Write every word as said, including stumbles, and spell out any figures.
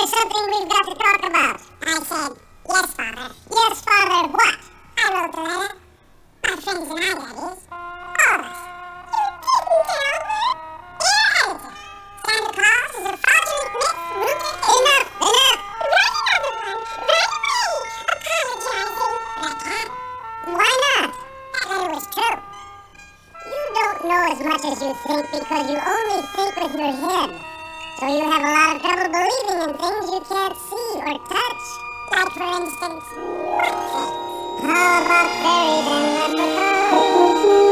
there's something we've got to talk about. I said, yes, Father. Yes, Father, what? I wrote the letter. My friends and I, that is. All of us. You didn't tell me? Dear editor, Santa Claus is a fraudulent myth rooted in... Enough, enough! Write another one. Write me. Apologizing. But I can't. Why not? That letter was true. You don't know as much as you think because you only think with your head. So you have a lot of trouble believing in things you can't see or touch. Like, for instance, what things? How about fairies and leprechauns?